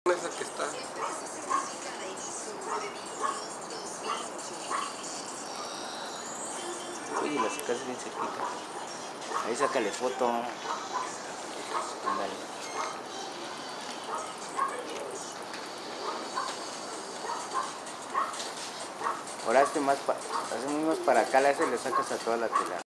Esa que está. Oye, la sacas bien cerquita. Ahí sácale foto. Ándale. Ahora hazte más hacemos más para acá, le sacas a toda la tela.